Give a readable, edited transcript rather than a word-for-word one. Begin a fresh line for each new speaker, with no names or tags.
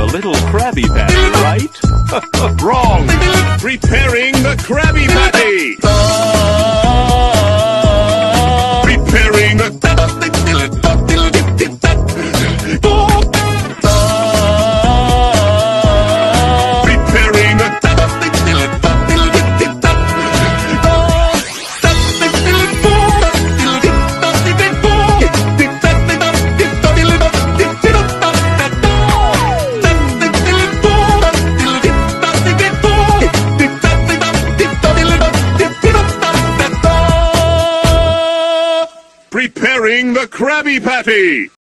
little Krabby Patty, right?
Wrong! Preparing the Krabby Patty! Preparing the... Preparing the Krabby Patty!